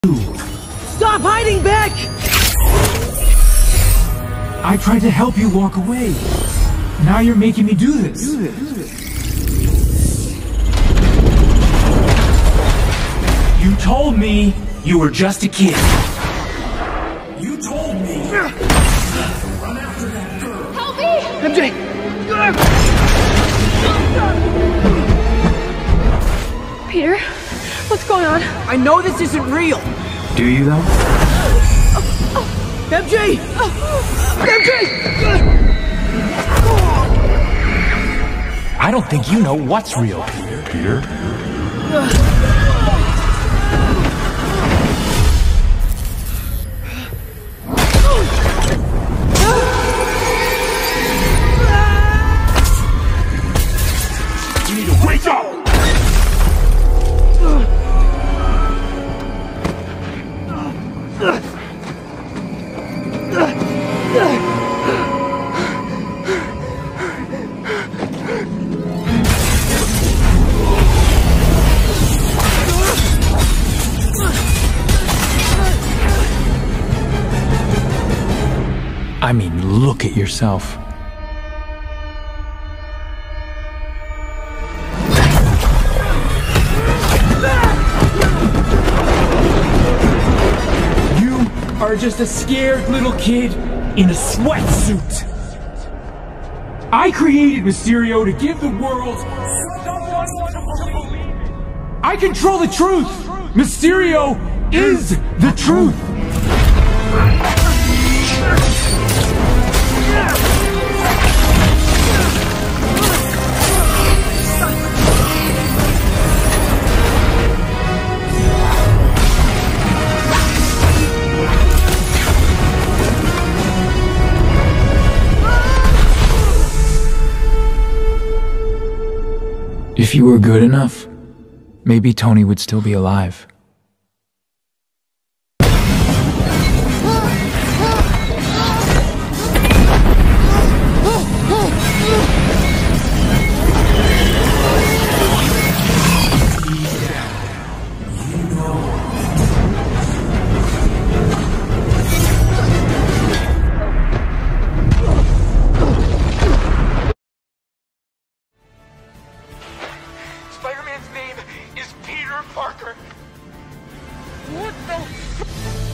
Stop hiding back! I tried to help you walk away. Now you're making me do this. You told me you were just a kid. You told me. Run after that girl. Help me! MJ! Peter, what's going on? I know this isn't real! Do you though? MJ! MJ! I don't think you know what's real, Peter. You need to wake up! I mean, look at yourself. You are just a scared little kid in a sweatsuit. I created Mysterio to give the world someone to believe in. I control the truth. Mysterio is the truth. If you were good enough, maybe Tony would still be alive. Spider-Man's name is Peter Parker. What the?